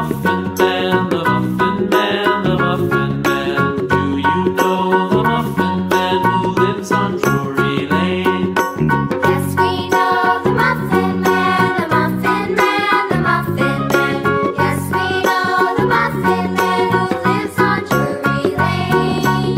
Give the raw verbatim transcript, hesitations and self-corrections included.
Muffin Man, the Muffin Man, the Muffin Man. Do you know the Muffin Man who lives on Drury Lane? Yes, we know the Muffin Man, the Muffin Man, the Muffin Man. Yes, we know the Muffin Man who lives on Drury Lane.